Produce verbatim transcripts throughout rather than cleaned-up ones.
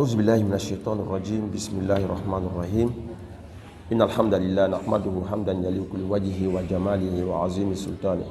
أعوذ بالله من الشيطان الرجيم بسم الله الرحمن الرحيم إن الحمد لله نحمده حمدا يليق بوجهه وجماله وعظيم سلطانه.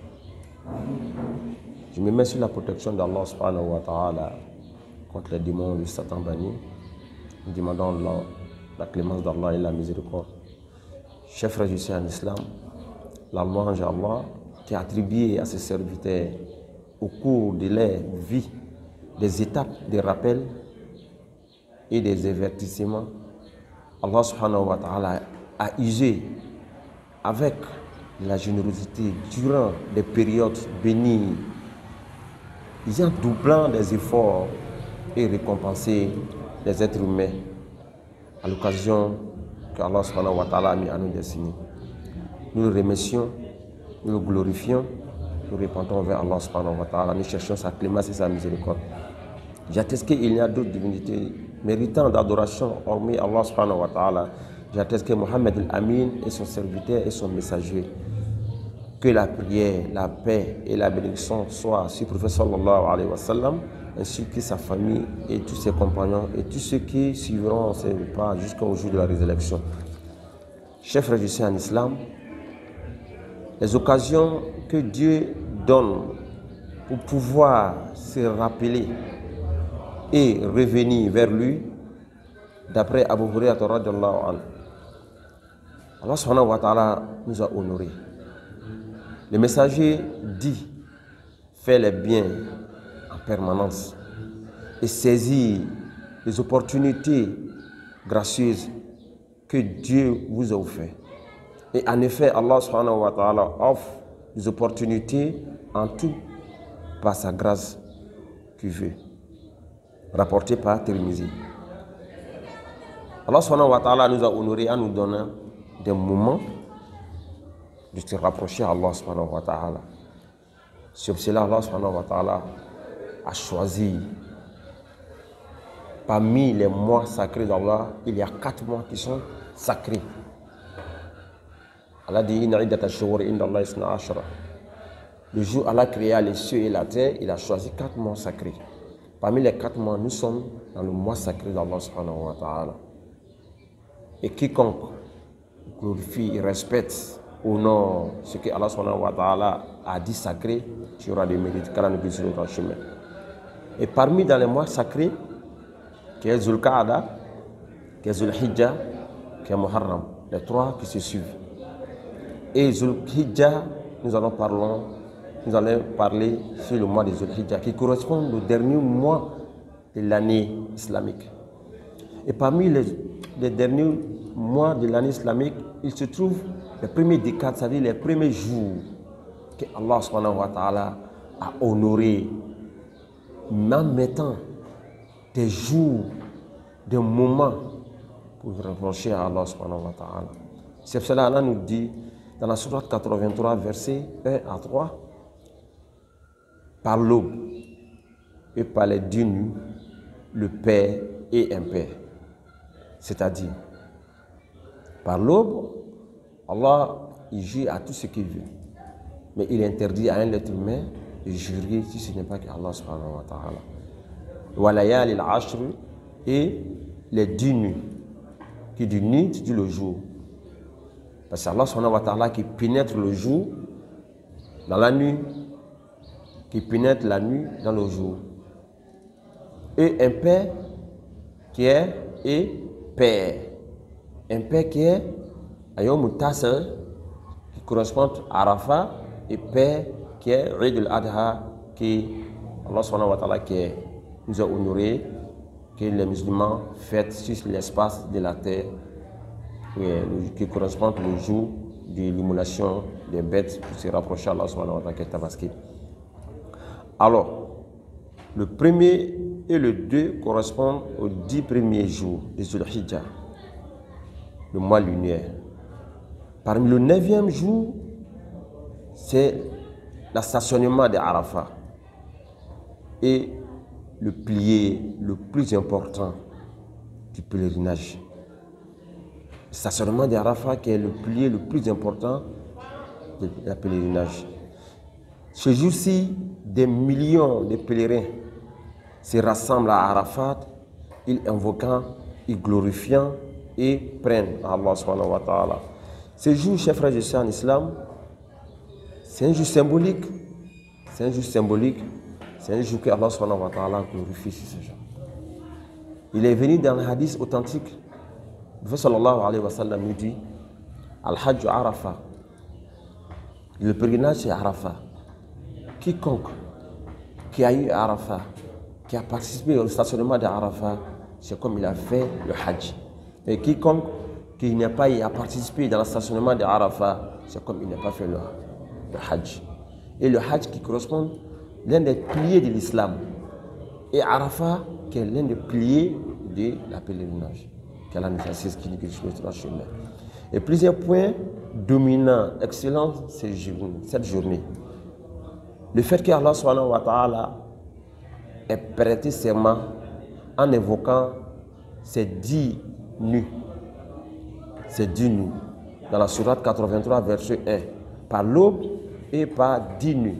Je me mets sur la protection d'Allah subhanahu wa ta'ala contre les démons de Satan banni, demandant Allah, la clémence d'Allah et la miséricorde. Chers frères et sœurs en islam, la louange à Allah qui a attribué à ses serviteurs au cours de leur vie des étapes, des rappels et des avertissements. Allah subhanahu wa ta'ala a usé avec la générosité durant des périodes bénies, ayant doublant des efforts et récompensé les êtres humains à l'occasion que Allah subhanahu wa ta'ala a mis à nous destiner. Nous le remercions, nous le glorifions, nous répondons vers Allah subhanahu wa ta'ala, nous cherchons sa clémence et sa miséricorde. J'atteste qu'il y a d'autres divinités méritant d'adoration hormis Allah subhanahu wa ta'ala. J'atteste que Mohammed al-Amin est son serviteur et son messager. Que la prière, la paix et la bénédiction soient sur le prophète sallallahu alayhi wa sallam, ainsi que sa famille et tous ses compagnons et tous ceux qui suivront ses pas jusqu'au jour de la résurrection. Chers frères et sœurs en islam, les occasions que Dieu donne pour pouvoir se rappeler et revenir vers lui, d'après Abu Hurayrah radhiyallahu anhu, Allah subhanahu wa ta'ala nous a honorés. Le messager dit: fais les biens en permanence et saisis les opportunités gracieuses que Dieu vous a offertes. Et en effet, Allah subhanahu wa ta'ala offre des opportunités en tout par sa grâce qu'il veut. Rapporté par Tirmizi. Allah subhanahu wa ta'ala nous a honorés en nous donnant des moments de se rapprocher à Allah subhanahu wa ta'ala. Sur cela, Allah subhanahu wa ta'ala a choisi parmi les mois sacrés d'Allah, il y a quatre mois qui sont sacrés. Allah dit: Inna iddata ash-shuhuri inda Allahi isna ashara. Le jour où Allah créa les cieux et la terre, il a choisi quatre mois sacrés. Parmi les quatre mois, nous sommes dans le mois sacré d'Allah subhanahu wa ta'ala. Et quiconque glorifie et respecte, honore ce que Allah subhanahu wa ta'ala a dit sacré, tu auras des mérites, car nous sur notre chemin. Et parmi dans les mois sacrés, qui est Zulqa'ada, qui est Zulhijja, qui est Muharram, les trois qui se suivent. Et Zulhijja, nous allons parler, nous allons parler sur le mois de Zulhijja, qui correspond au dernier mois de l'année islamique. Et parmi les, les derniers mois de l'année islamique, il se trouve les premiers décades, c'est-à-dire les premiers jours que Allah subhanahu wa ta'ala a honoré, en mettant des jours, des moments pour rapprocher à Allah subhanahu wa ta'ala. C'est pour cela Allah nous dit dans la sourate quatre-vingt-trois, versets un à trois, par l'aube et par les deux nuits, le père et impair. C'est-à-dire, par l'aube, Allah il jure à tout ce qu'il veut. Mais il interdit à un être humain de jurer si ce n'est pas que Allah subhanahu wa ta'ala. Wa layali al-ashr, et les deux nuits. Qui dit nuit, dit le jour. Parce que Allah subhanahu wa ta'ala qui pénètre le jour dans la nuit, qui pénètre la nuit dans le jour. Et un père qui est et père. Un père qui est Ayom Tasr, qui correspond à Arafat, et père qui est Eid al-Adha, qui Allah subhanahu wa ta'ala qui nous a honorés, que les musulmans fêtent sur l'espace de la terre, qui correspond au jour de l'immolation des bêtes pour se rapprocher à Allah subhanahu wa ta'ala qui est Tabaski. Alors, le premier et le deux correspondent aux dix premiers jours de Zulhijja, le mois lunaire. Parmi le neuvième jour, c'est le stationnement de Arafat et le pilier le plus important du pèlerinage. Le stationnement de Arafat qui est le pilier le plus important du pèlerinage. Ce jour-ci, des millions de pèlerins se rassemblent à Arafat ils invoquant, ils glorifiant et prennent à Allah subhanahu wa ta'ala. Ce jour, chers frères et sœurs en islam, c'est un jour symbolique. C'est un jour symbolique. C'est un jour que Allah subhanahu wa ta'ala glorifie sur ce jour. Il est venu dans le hadith authentique. Le prophète sallallahu alayhi wa sallam nous dit Al-Hajj Arafah. Le pèlerinage c'est Arafah. Quiconque qui a eu Arafah, qui a participé au stationnement d'Arafah, c'est comme il a fait le Hajj. Et quiconque qui n'a pas à participer dans le stationnement d'Arafah, c'est comme il n'a pas fait le, le Hajj. Et le Hajj qui correspond à l'un des piliers de l'islam. Et Arafah qui est l'un des piliers de la pèlerinage. Qu'Allah nous assiste, qui nous guide sur le chemin. Et plusieurs points dominants, excellents cette journée. Le fait qu'Allah subhanahu wa ta'ala ait prêté serment en évoquant ces dix nuits. Ces dix nuits. Dans la sourate quatre-vingt-trois, verset un. Par l'aube et par dix nuits.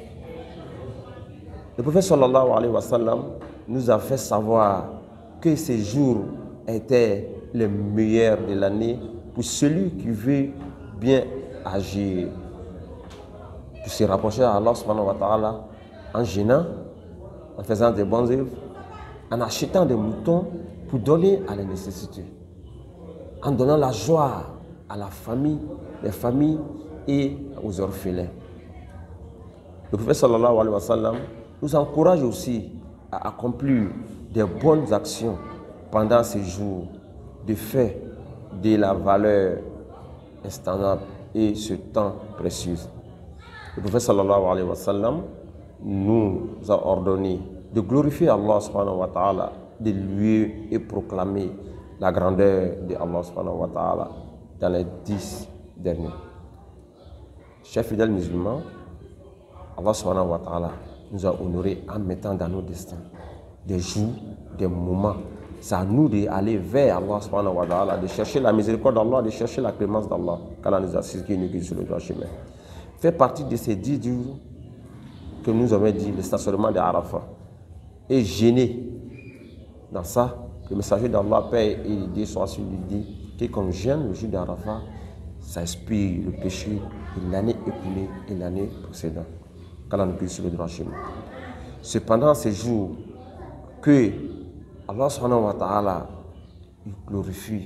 Le prophète sallallahu alayhi wa sallam nous a fait savoir que ces jours étaient les meilleurs de l'année pour celui qui veut bien agir, pour se rapprocher à Allah subhanahu wa ta'ala en gênant, en faisant des bonnes œuvres, en achetant des moutons pour donner à les nécessités, en donnant la joie à la famille, les familles et aux orphelins. Le prophète sallallahu alayhi wa sallam nous encourage aussi à accomplir des bonnes actions pendant ces jours, de fait de la valeur estimable et ce temps précieux. Le prophète sallallahu alayhi wa sallam nous a ordonné de glorifier Allah subhanahu wa ta'ala, de louer et proclamer la grandeur de Allah subhanahu wa ta'ala dans les dix derniers. Chers fidèles musulmans, Allah subhanahu wa ta'ala nous a honorés en mettant dans nos destins des jours, des moments. C'est à nous d'aller vers Allah subhanahu wa ta'ala, de chercher la miséricorde d'Allah, de chercher la clémence d'Allah, qu'Allah nous assiste, qui nous guide sur le droit chemin. Fait partie de ces dix jours que nous avons dit, le stationnement de Arafat, est gêné. Dans ça, le messager d'Allah, paix et l'idée soit sur lui, dit que comme gêne le jour d'Arafat, ça expire le péché de l'année écoulée et l'année précédente. Qu'Allah nous guide sur le droit chemin. Cependant, ces jours que Allah subhanahu wa ta'ala il glorifie,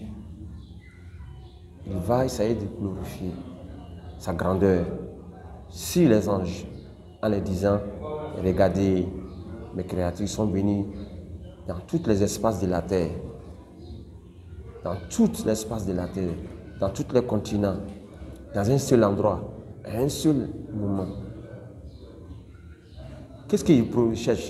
il va essayer de glorifier sa grandeur si les anges, en les disant, regardez, mes créatures sont venus dans tous les espaces de la terre, dans tout l'espace de la terre, dans tous les continents, dans un seul endroit, à un seul moment. Qu'est-ce qu'ils cherchent?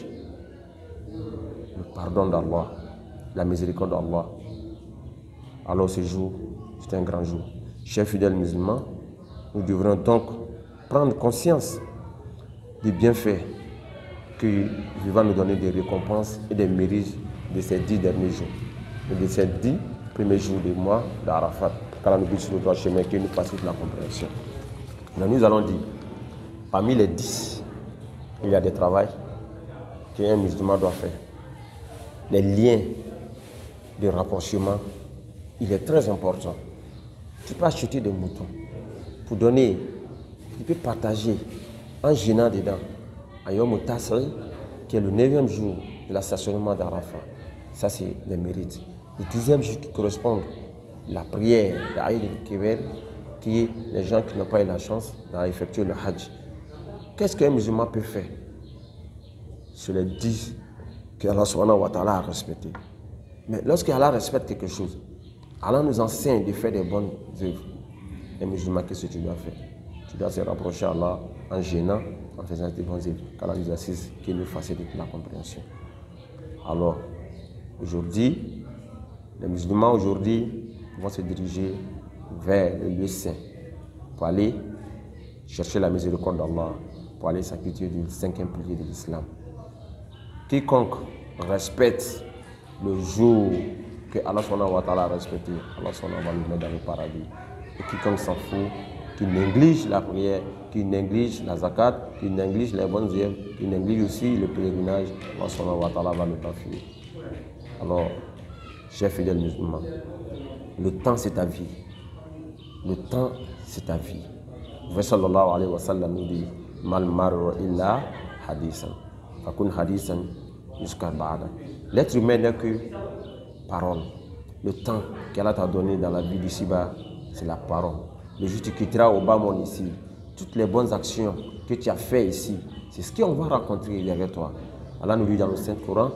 Le pardon d'Allah, la miséricorde d'Allah. Alors ce jour, c'est un grand jour. Chers fidèles musulmans, nous devrons donc prendre conscience des bienfaits que Dieu va nous donner, des récompenses et des mérites de ces dix derniers jours, et de ces dix premiers jours du mois d'Arafat, car nous puissions sur le droit chemin que nous facilite la compréhension. Donc nous allons dire, parmi les dix, il y a des travaux qu'un musulman doit faire. Les liens de rapprochement, il est très important. Tu peux acheter des moutons pour donner, tu peux partager en gênant dedans. À Yom Tasri, qui est le neuvième jour de l'astationnement d'Arafat. Ça, c'est les mérites. Le dixième jour qui correspond à la prière d'Aïd el-Kibir, qui est les gens qui n'ont pas eu la chance d'effectuer le Hajj. Qu'est-ce qu'un musulman peut faire sur les dix que Allah subhanahu wa ta'ala a respecté? Mais lorsqu'Allah respecte quelque chose, Allah nous enseigne de faire des bonnes œuvres. Un musulman, qu'est-ce que tu dois faire? Tu dois se rapprocher à Allah en gênant, en faisant des bonnes œuvres. Qu'Allah nous assiste, qu'il nous facilite la compréhension. Alors, aujourd'hui, les musulmans aujourd'hui vont se diriger vers le lieu saint pour aller chercher la miséricorde d'Allah, pour aller s'acquitter du cinquième pilier de l'islam. Quiconque respecte le jour que Allah subhanahu wa ta'ala a respecté, Allah subhanahu wa ta'ala va le mettre dans le paradis. Et quiconque s'en fout, qui néglige la prière, qui néglige la zakat, qui néglige les bonnes œuvres, qui néglige aussi le pèlerinage, Allah subhanahu wa ta'ala va le bafouer. Alors, chers fidèles musulmans, le temps c'est ta vie. Le temps c'est ta vie. Le prophète sallallahu alayhi wa sallam nous dit mal marru illa hadisan. Fakun hadisan jusqu'à ba'da. L'être humain n'est que parole. Le temps qu'Allah t'a donné dans la vie d'ici-bas, c'est la parole. Le jour où tu quitteras au bas monde ici, toutes les bonnes actions que tu as fait ici, c'est ce qu'on va rencontrer derrière toi. Allah nous dit dans le Saint-Coran,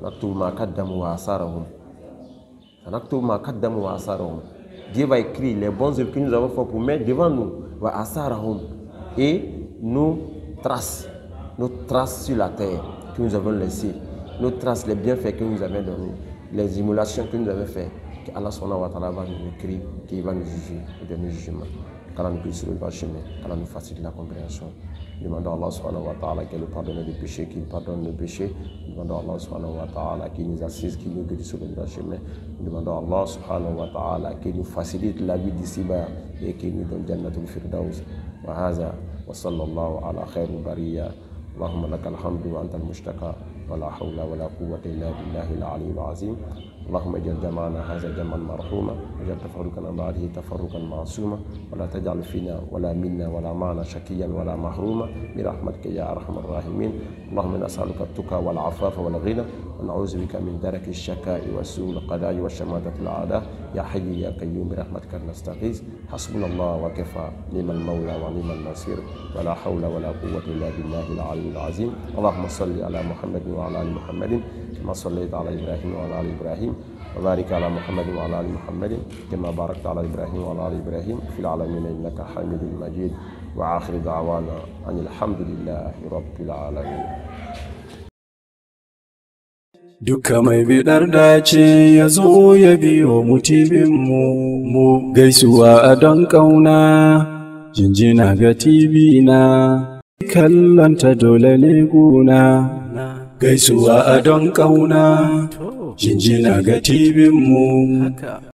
Dieu va écrire les bonnes œuvres que nous avons fait pour mettre devant nous. Et nos traces, nos traces sur la terre que nous avons laissées, nos traces, les bienfaits que nous avons donnés, les émulations que nous avons faites, qu'Allah subhanahu wa ta'ala va nous écrire, qu'il va nous juger au dernier jugement. Qu'Allah nous puisse sur le droit chemin, qu'Allah nous facilite la compréhension. Demandons à Allah subhanahu wa ta'ala qu'il nous pardonne des péchés, qu'il pardonne nos péchés. Demandons à Allah subhanahu wa ta'ala qu'il nous assiste, qu'il nous guide sur le droit chemin. Demandons à Allah subhanahu wa ta'ala qu'il nous facilite la vie d'ici-bas et qu'il nous donne Jannatul Firdaus. Wa hadha wa sallallahu ala khairil bariyya. اللهم لك الحمد وأنت المشتكى ولا حول ولا قوة إلا بالله العلي العظيم. اللهم اجعل جمعنا هذا جمعا مرحوما واجعل تفرقنا بعده تفرقا معصوما ولا تجعل فينا ولا منا ولا معنا شقيا ولا محروما برحمتك يا أرحم الراحمين. اللهم نسألك التقى والعفاف والغنى ونعوذ بك من درك الشكاء وسوء القضاء وشماتة الأعداء يا حي يا قيوم برحمتك نستغيث. حسبنا الله وكفى نعم المولى ونعم النصير ولا حول ولا قوة إلا بالله العلي العظيم. اللهم صل على محمد وعلى آل محمد كما صليت على إبراهيم وعلى آل إبراهيم وبارك على محمد وعلى آل محمد كما باركت على إبراهيم وعلى آل إبراهيم في العالمين إنك حميد مجيد. وآخر دعوانا أن الحمد لله رب العالمين. Duka mai bidar dace ya zo ya biyo mutibinmu, mu gaisuwa a don ƙauna, jinjina ga tibi na, kallonta dole ne guna. Gaisuwa a don ƙauna, jinjina ga tibinmu.